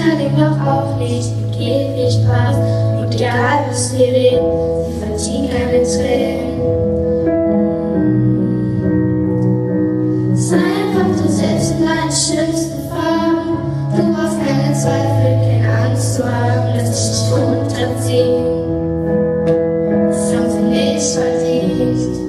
Schmetterling doch auch nicht, mit viel Spaß. Und egal was wir reden, sie verziehen keine Tränen. Sei einfach du selbst in deinen schönsten Farben. Du brauchst keine Zweifel, keine Angst zu haben, dass dich nicht runterziehen. Das haben sie nicht verdient.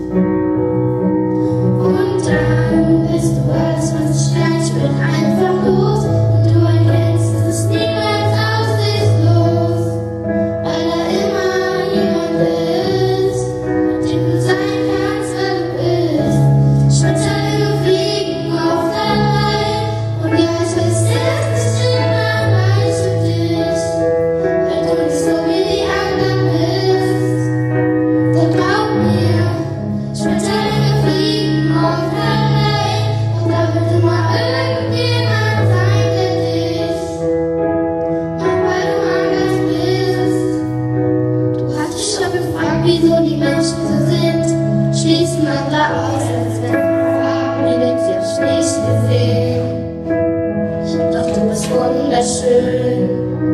Und dann bist du alles, was dich stört, ich bin einfach los. Und du erkennst, es ist niemals aussichtslos, weil da immer jemand ist, mit dem du sein kannst, wer du bist. Schmetterlinge fliegen auf der Reihe, und ja, ich weiß, es ist immer leicht für dich, weil du nicht so wie die anderen bist. Doch glaub mir, Schmetterlinge fliegen auf der Reihe, und da wird immer irgendjemand sein, der dich mag, weil du anders bist. Du hast dich schon gefragt, wieso die Menschen so sind, schließen andere aus, als wenn sie haben, die wird sie auf nicht gesehen. Doch du bist wunderschön.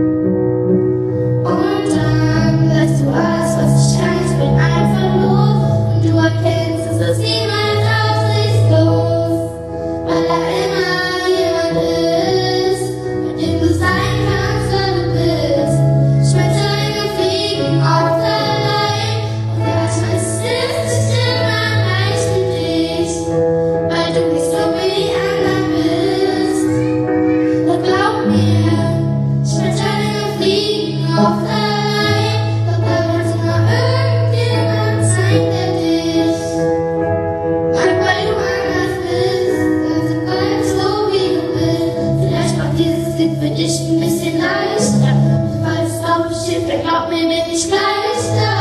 Und dann lässt du alles, was dich scheint, ich bin einfach los. Und du erkennst, es ist niemals aussichtslos, weil da immer jemand ist, mit dem du sein kannst, wer du bist. Schmetterlinge fliegen auf der Reihe, und ja, ich weiß, es ist immer leicht für dich, weil du nicht so wie die anderen bist. Doch glaub mir, Schmetterlinge fliegen auf der Reihe, doch da wird immer irgendjemand sein, der dich mag, weil du anders bist. Also bleib so wie du bist. Vielleicht macht dieses Lied für dich ein bisschen leichter. Falls es auf steht, dann glaub mir, bin ich gleich da.